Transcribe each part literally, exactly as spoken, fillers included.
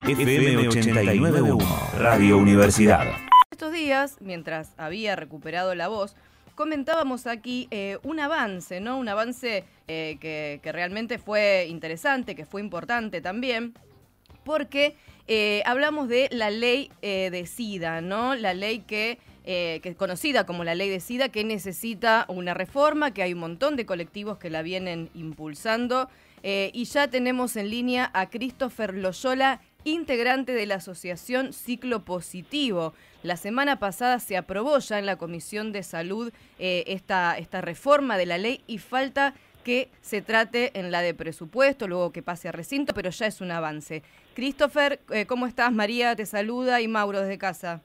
F M ochenta y nueve punto uno, Radio Universidad. Estos días, mientras había recuperado la voz, comentábamos aquí eh, un avance, ¿no? Un avance eh, que, que realmente fue interesante, que fue importante también, porque eh, hablamos de la ley eh, de SIDA, ¿no? La ley que, eh, que es conocida como la ley de SIDA, que necesita una reforma, que hay un montón de colectivos que la vienen impulsando. Eh, y ya tenemos en línea a Christopher Loyola, integrante de la asociación Ciclo Positivo. La semana pasada se aprobó ya en la Comisión de Salud eh, esta, esta reforma de la ley y falta que se trate en la de presupuesto, luego que pase a recinto, pero ya es un avance. Christopher, eh, ¿cómo estás? María te saluda y Mauro desde casa.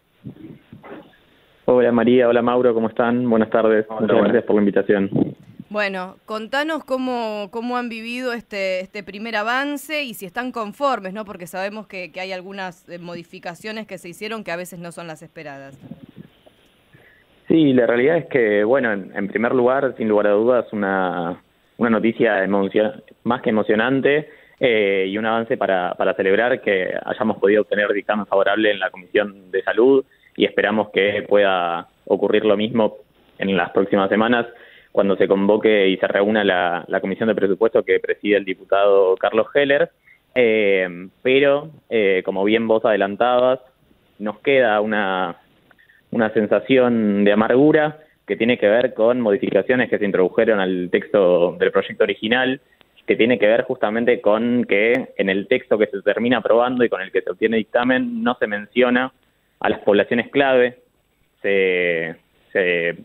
Hola María, hola Mauro, ¿cómo están? Buenas tardes, muchas Hola, gracias por la invitación. Bueno, contanos cómo, cómo han vivido este, este primer avance y si están conformes, ¿no? Porque sabemos que, que hay algunas modificaciones que se hicieron que a veces no son las esperadas. Sí, la realidad es que, bueno, en, en primer lugar, sin lugar a dudas, una, una noticia emocion más que emocionante eh, y un avance para, para celebrar que hayamos podido obtener dictamen favorable en la Comisión de Salud y esperamos que pueda ocurrir lo mismo en las próximas semanas, cuando se convoque y se reúna la, la Comisión de Presupuesto que preside el diputado Carlos Heller. Eh, pero, eh, como bien vos adelantabas, nos queda una, una sensación de amargura que tiene que ver con modificaciones que se introdujeron al texto del proyecto original, que tiene que ver justamente con que en el texto que se termina aprobando y con el que se obtiene dictamen no se menciona a las poblaciones clave, se... se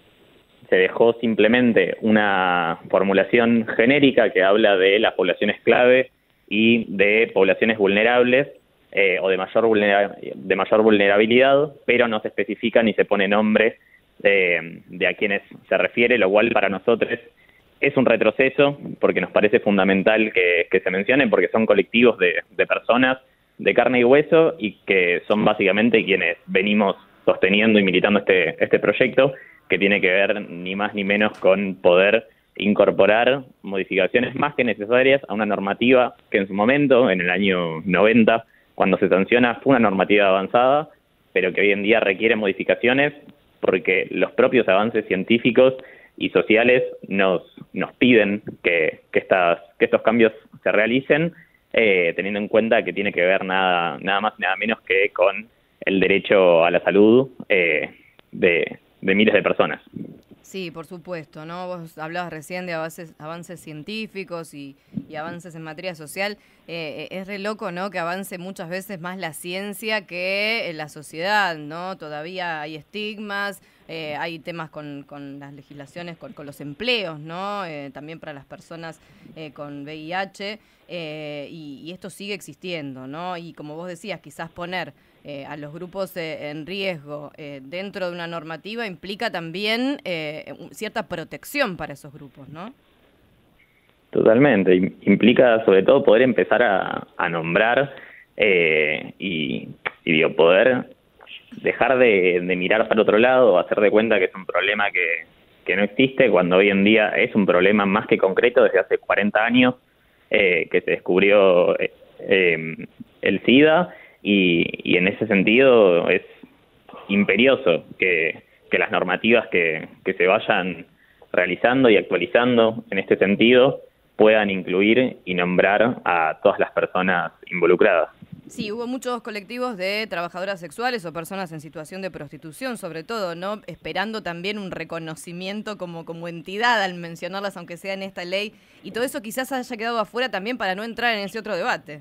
se dejó simplemente una formulación genérica que habla de las poblaciones clave y de poblaciones vulnerables eh, o de mayor, vulnera de mayor vulnerabilidad, pero no se especifica ni se pone nombre de, de a quienes se refiere, lo cual para nosotros es un retroceso porque nos parece fundamental que, que se mencione, porque son colectivos de, de personas de carne y hueso y que son básicamente quienes venimos sosteniendo y militando este, este proyecto, que tiene que ver ni más ni menos con poder incorporar modificaciones más que necesarias a una normativa que en su momento, en el año noventa, cuando se sanciona, fue una normativa avanzada, pero que hoy en día requiere modificaciones porque los propios avances científicos y sociales nos, nos piden que, que, estas, que estos cambios se realicen, eh, teniendo en cuenta que tiene que ver nada, nada más y nada menos que con el derecho a la salud eh, de de miles de personas. Sí, por supuesto, ¿no? Vos hablabas recién de avances, avances científicos y, y avances en materia social. Eh, es re loco, ¿no? Que avance muchas veces más la ciencia que la sociedad, ¿no? Todavía hay estigmas, eh, hay temas con, con las legislaciones, con, con los empleos, ¿no? Eh, también para las personas eh, con V I H, eh, y, y esto sigue existiendo, ¿no? Y como vos decías, quizás poner Eh, a los grupos eh, en riesgo eh, dentro de una normativa implica también eh, cierta protección para esos grupos, ¿no? Totalmente. Implica sobre todo poder empezar a, a nombrar eh, y, y digo, poder dejar de, de mirar para otro lado, hacer de cuenta que es un problema que, que no existe, cuando hoy en día es un problema más que concreto desde hace cuarenta años eh, que se descubrió eh, eh, el SIDA. Y, y en ese sentido es imperioso que, que las normativas que, que se vayan realizando y actualizando en este sentido puedan incluir y nombrar a todas las personas involucradas. Sí, hubo muchos colectivos de trabajadoras sexuales o personas en situación de prostitución, sobre todo, ¿no? Esperando también un reconocimiento como, como entidad al mencionarlas, aunque sea en esta ley. Y todo eso quizás haya quedado afuera también para no entrar en ese otro debate.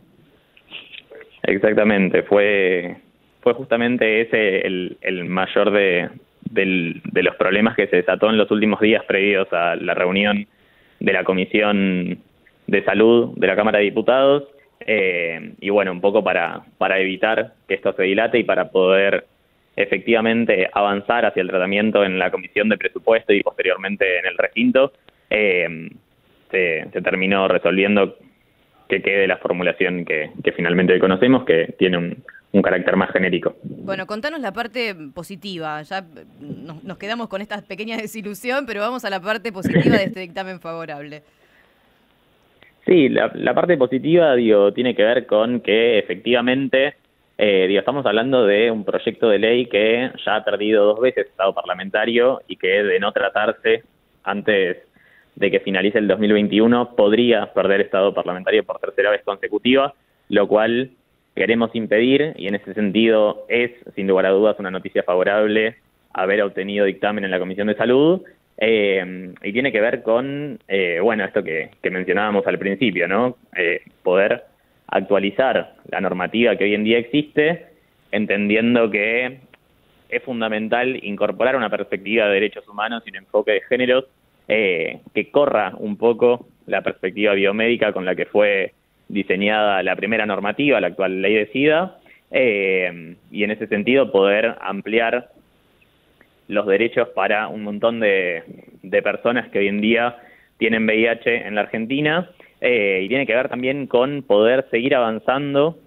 Exactamente, fue fue justamente ese el, el mayor de, del, de los problemas que se desató en los últimos días previos a la reunión de la Comisión de Salud de la Cámara de Diputados, eh, y bueno, un poco para, para evitar que esto se dilate y para poder efectivamente avanzar hacia el tratamiento en la Comisión de Presupuesto y posteriormente en el recinto, eh, se, se terminó resolviendo que quede la formulación que, que finalmente hoy conocemos, que tiene un, un carácter más genérico. Bueno, contanos la parte positiva. Ya nos, nos quedamos con esta pequeña desilusión, pero vamos a la parte positiva de este dictamen favorable. Sí, la, la parte positiva, digo, tiene que ver con que efectivamente, eh, digo, estamos hablando de un proyecto de ley que ya ha perdido dos veces estado parlamentario y que, de no tratarse antes de que finalice el dos mil veintiuno, podría perder estado parlamentario por tercera vez consecutiva, lo cual queremos impedir, y en ese sentido es, sin lugar a dudas, una noticia favorable haber obtenido dictamen en la Comisión de Salud. Eh, y tiene que ver con, eh, bueno, esto que, que mencionábamos al principio, ¿no? Eh, poder actualizar la normativa que hoy en día existe, entendiendo que es fundamental incorporar una perspectiva de derechos humanos y un enfoque de géneros eh, que corra un poco la perspectiva biomédica con la que fue diseñada la primera normativa, la actual ley de SIDA, eh, y en ese sentido poder ampliar los derechos para un montón de, de personas que hoy en día tienen V I H en la Argentina, eh, y tiene que ver también con poder seguir avanzando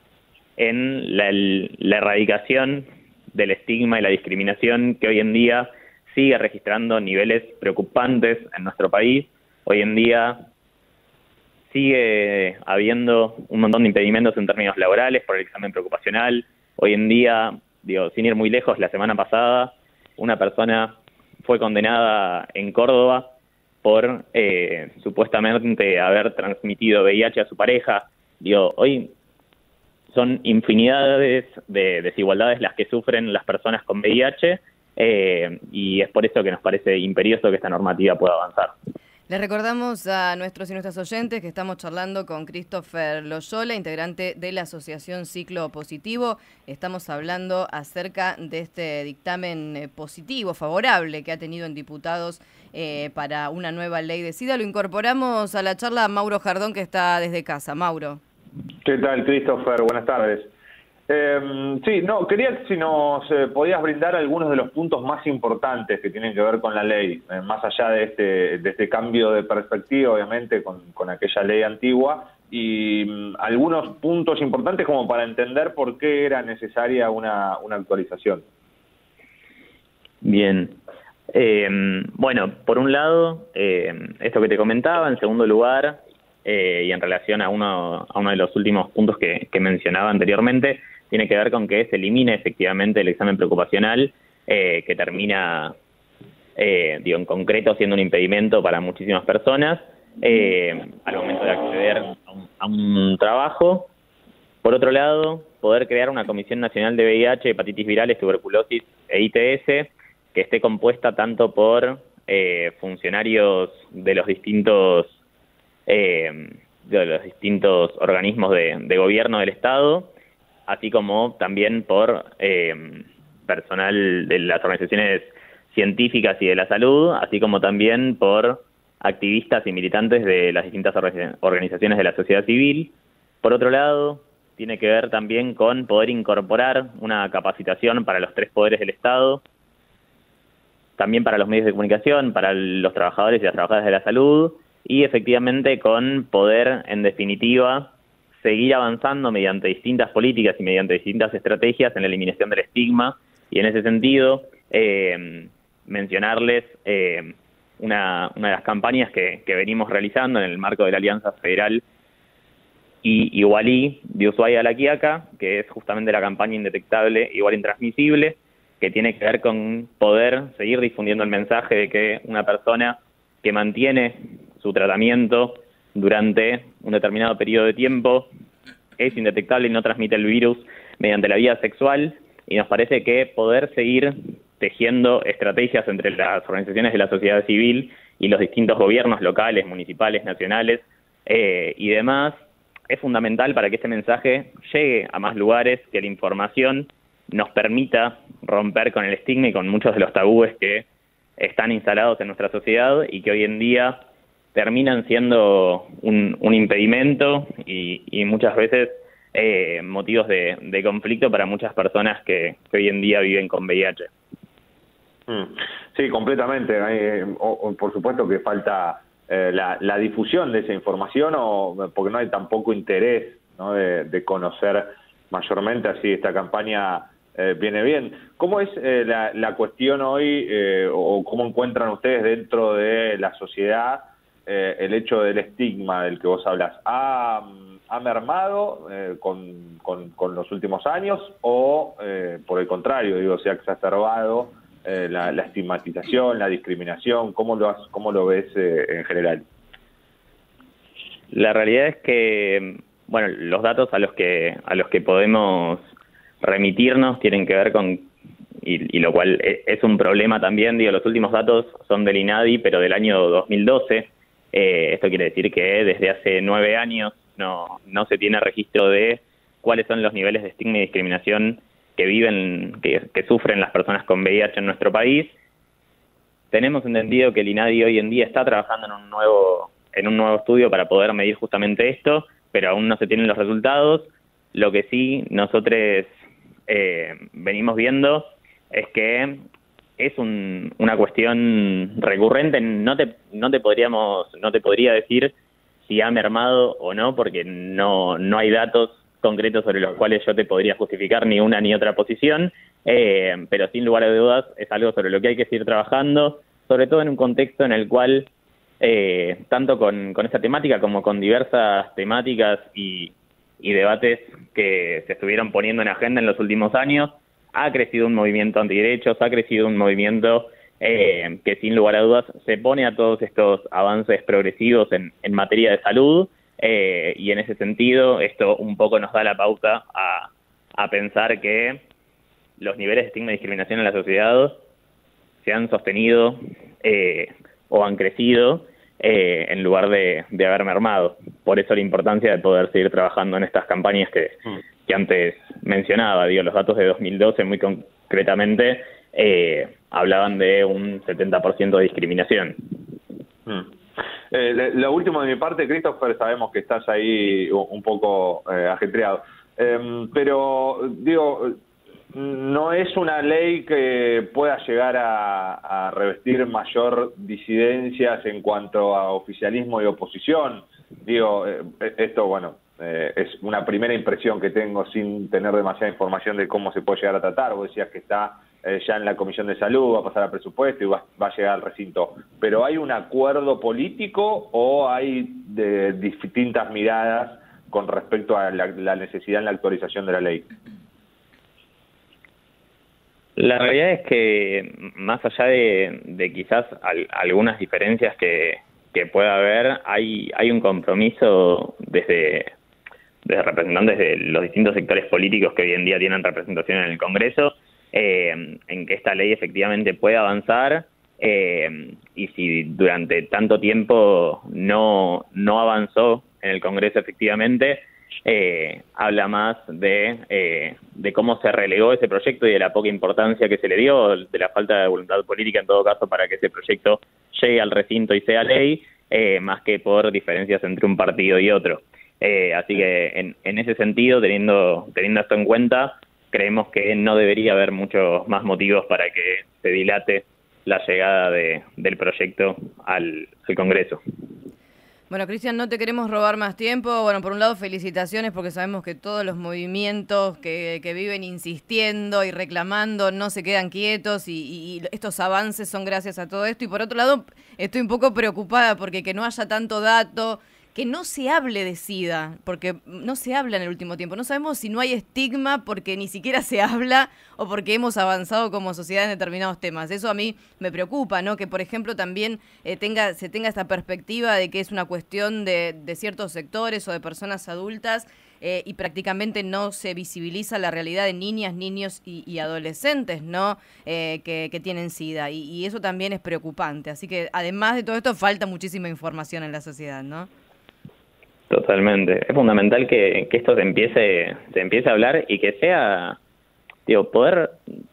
en la, la erradicación del estigma y la discriminación que hoy en día sigue registrando niveles preocupantes en nuestro país. Hoy en día sigue habiendo un montón de impedimentos en términos laborales por el examen preocupacional. Hoy en día, digo, sin ir muy lejos, la semana pasada una persona fue condenada en Córdoba por eh, supuestamente haber transmitido V I H a su pareja. Digo, hoy son infinidades de desigualdades las que sufren las personas con V I H, eh, y es por eso que nos parece imperioso que esta normativa pueda avanzar. Les recordamos a nuestros y nuestras oyentes que estamos charlando con Christopher Loyola, integrante de la Asociación Ciclo Positivo. Estamos hablando acerca de este dictamen eh, positivo, favorable, que ha tenido en diputados eh, para una nueva ley de SIDA. Lo incorporamos a la charla a Mauro Jardón, que está desde casa. Mauro. ¿Qué tal, Christopher? Buenas tardes. Eh, sí, no, quería si nos eh, podías brindar algunos de los puntos más importantes que tienen que ver con la ley, eh, más allá de este, de este cambio de perspectiva, obviamente, con, con aquella ley antigua, y um, algunos puntos importantes como para entender por qué era necesaria una, una actualización. Bien. Eh, bueno, por un lado, eh, esto que te comentaba, en segundo lugar, eh, y en relación a uno, a uno de los últimos puntos que, que mencionaba anteriormente, tiene que ver con que se elimine efectivamente el examen preocupacional, eh, que termina, eh, digo, en concreto siendo un impedimento para muchísimas personas eh, al momento de acceder a un, a un trabajo. Por otro lado, poder crear una Comisión Nacional de V I H, Hepatitis Virales, Tuberculosis e I T S, que esté compuesta tanto por eh, funcionarios de los distintos eh, de los distintos organismos de, de gobierno del Estado, así como también por eh, personal de las organizaciones científicas y de la salud, así como también por activistas y militantes de las distintas organizaciones de la sociedad civil. Por otro lado, tiene que ver también con poder incorporar una capacitación para los tres poderes del Estado, también para los medios de comunicación, para los trabajadores y las trabajadoras de la salud, y efectivamente con poder, en definitiva, seguir avanzando mediante distintas políticas y mediante distintas estrategias en la eliminación del estigma, y en ese sentido eh, mencionarles eh, una, una de las campañas que, que venimos realizando en el marco de la Alianza Federal y Igualí de Ushuaia a La Quiaca, que es justamente la campaña Indetectable, Igual Intransmisible, que tiene que ver con poder seguir difundiendo el mensaje de que una persona que mantiene su tratamiento durante un determinado periodo de tiempo es indetectable y no transmite el virus mediante la vía sexual, y nos parece que poder seguir tejiendo estrategias entre las organizaciones de la sociedad civil y los distintos gobiernos locales, municipales, nacionales eh, y demás es fundamental para que este mensaje llegue a más lugares, que la información nos permita romper con el estigma y con muchos de los tabúes que están instalados en nuestra sociedad y que hoy en día terminan siendo un, un impedimento y, y muchas veces eh, motivos de, de conflicto para muchas personas que, que hoy en día viven con V I H. Sí, completamente. Eh, o, o por supuesto que falta eh, la, la difusión de esa información, o porque no hay tampoco interés, ¿no?, de, de conocer mayormente, así esta campaña eh, viene bien. ¿Cómo es eh, la, la cuestión hoy, eh, o cómo encuentran ustedes dentro de la sociedad eh, el hecho del estigma del que vos hablas, ¿ha, ha mermado eh, con, con, con los últimos años o, eh, por el contrario, digo, se ha exacerbado eh, la, la estigmatización, la discriminación? ¿Cómo lo, has, cómo lo ves eh, en general? La realidad es que, bueno, los datos a los que a los que podemos remitirnos tienen que ver con, y, y lo cual es un problema también, digo, los últimos datos son del INADI, pero del año dos mil doce. Eh, esto quiere decir que desde hace nueve años no, no se tiene registro de cuáles son los niveles de estigma y discriminación que viven, que, que sufren las personas con V I H en nuestro país. Tenemos entendido que el INADI hoy en día está trabajando en un nuevo en un nuevo estudio para poder medir justamente esto, pero aún no se tienen los resultados. Lo que sí nosotros eh, venimos viendo es que es un, una cuestión recurrente. No te no te podríamos no te podría decir si ha mermado o no, porque no no hay datos concretos sobre los cuales yo te podría justificar ni una ni otra posición, eh, pero sin lugar a dudas es algo sobre lo que hay que seguir trabajando, sobre todo en un contexto en el cual Eh, tanto con, con esta temática como con diversas temáticas y, y debates que se estuvieron poniendo en agenda en los últimos años, ha crecido un movimiento antiderechos, ha crecido un movimiento eh, que sin lugar a dudas se pone a todos estos avances progresivos en, en materia de salud, eh, y en ese sentido esto un poco nos da la pauta a, a pensar que los niveles de estigma y discriminación en la sociedad se han sostenido eh, o han crecido eh, en lugar de, de haber mermado. Por eso la importancia de poder seguir trabajando en estas campañas que, mm. que antes mencionaba. Digo, los datos de dos mil doce muy concretamente eh, hablaban de un setenta por ciento de discriminación. Mm. Eh, lo último de mi parte, Christopher, sabemos que estás ahí un poco eh, ajetreado, eh, pero digo, no es una ley que pueda llegar a, a revestir mayor disidencias en cuanto a oficialismo y oposición. Digo, eh, esto, bueno, eh, es una primera impresión que tengo sin tener demasiada información de cómo se puede llegar a tratar. Vos decías que está eh, ya en la Comisión de Salud, va a pasar a presupuesto y va, va a llegar al recinto. ¿Pero hay un acuerdo político o hay de distintas miradas con respecto a la, la necesidad en la actualización de la ley? La realidad es que, más allá de, de quizás al, algunas diferencias que, que pueda haber, hay hay un compromiso desde, desde representantes de los distintos sectores políticos que hoy en día tienen representación en el Congreso, eh, en que esta ley efectivamente pueda avanzar, eh, y si durante tanto tiempo no, no avanzó en el Congreso efectivamente, Eh, habla más de, eh, de cómo se relegó ese proyecto y de la poca importancia que se le dio, de la falta de voluntad política en todo caso para que ese proyecto llegue al recinto y sea ley, eh, más que por diferencias entre un partido y otro. Eh, así que en, en ese sentido, teniendo, teniendo esto en cuenta, creemos que no debería haber muchos más motivos para que se dilate la llegada de, del proyecto al, al Congreso. Bueno, Cristian, no te queremos robar más tiempo. Bueno, por un lado, felicitaciones porque sabemos que todos los movimientos que, que viven insistiendo y reclamando no se quedan quietos y, y, y estos avances son gracias a todo esto. Y por otro lado, estoy un poco preocupada porque que no haya tanto dato, que no se hable de SIDA, porque no se habla en el último tiempo. No sabemos si no hay estigma porque ni siquiera se habla o porque hemos avanzado como sociedad en determinados temas. Eso a mí me preocupa, ¿no? Que, por ejemplo, también eh, tenga se tenga esta perspectiva de que es una cuestión de, de ciertos sectores o de personas adultas eh, y prácticamente no se visibiliza la realidad de niñas, niños y, y adolescentes, ¿no? Eh, que, que tienen SIDA. Y, y eso también es preocupante. Así que, además de todo esto, falta muchísima información en la sociedad, ¿no? Totalmente. Es fundamental que, que esto se empiece, se empiece a hablar y que sea, digo, poder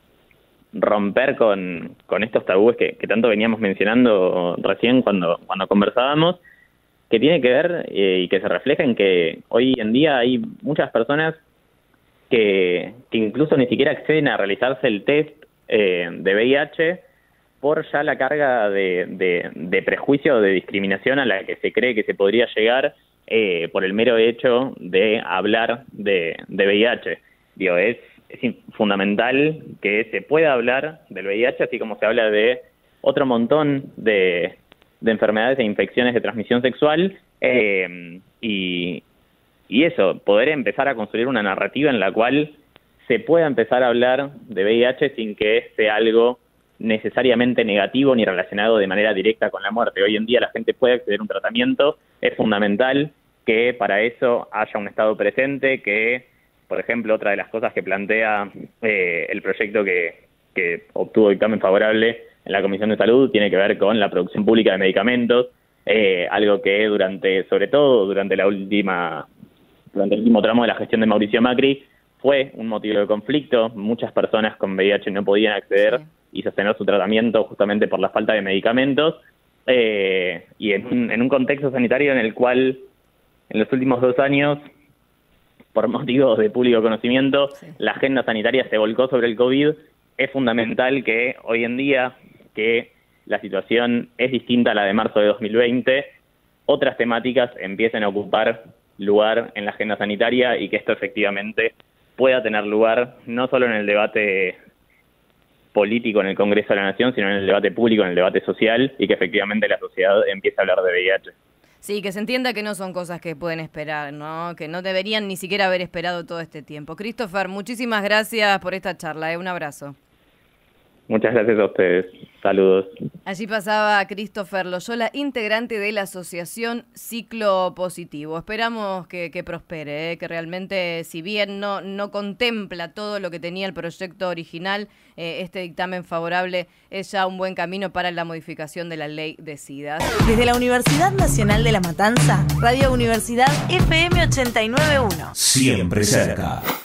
romper con, con estos tabúes que, que tanto veníamos mencionando recién cuando, cuando conversábamos, que tiene que ver eh, y que se refleja en que hoy en día hay muchas personas que, que incluso ni siquiera acceden a realizarse el test eh, de V I H por ya la carga de, de, de prejuicio o de discriminación a la que se cree que se podría llegar Eh, por el mero hecho de hablar de, de V I H. Digo, es, es fundamental que se pueda hablar del V I H, así como se habla de otro montón de, de enfermedades e infecciones de transmisión sexual, eh, y, y eso, poder empezar a construir una narrativa en la cual se pueda empezar a hablar de V I H sin que sea algo necesariamente negativo ni relacionado de manera directa con la muerte. Hoy en día la gente puede acceder a un tratamiento, es fundamental que para eso haya un Estado presente, que, por ejemplo, otra de las cosas que plantea eh, el proyecto que, que obtuvo dictamen favorable en la Comisión de Salud tiene que ver con la producción pública de medicamentos, eh, algo que durante, sobre todo durante la última, durante el último tramo de la gestión de Mauricio Macri, fue un motivo de conflicto. Muchas personas con V I H no podían acceder sí. y sostener su tratamiento justamente por la falta de medicamentos, eh, y en un, en un contexto sanitario en el cual en los últimos dos años, por motivos de público conocimiento, sí. la agenda sanitaria se volcó sobre el COVID. Es fundamental que hoy en día, que la situación es distinta a la de marzo de dos mil veinte, otras temáticas empiecen a ocupar lugar en la agenda sanitaria y que esto efectivamente pueda tener lugar no solo en el debate político en el Congreso de la Nación, sino en el debate público, en el debate social, y que efectivamente la sociedad empiece a hablar de V I H. Sí, que se entienda que no son cosas que pueden esperar, ¿no? Que no deberían ni siquiera haber esperado todo este tiempo. Christopher, muchísimas gracias por esta charla, ¿eh? Un abrazo. Muchas gracias a ustedes. Saludos. Allí pasaba Christopher Loyola, integrante de la asociación Ciclo Positivo. Esperamos que, que prospere, ¿eh? Que realmente, si bien no, no contempla todo lo que tenía el proyecto original, eh, este dictamen favorable es ya un buen camino para la modificación de la ley de SIDA. Desde la Universidad Nacional de La Matanza, Radio Universidad F M ochenta y nueve punto uno. Siempre cerca.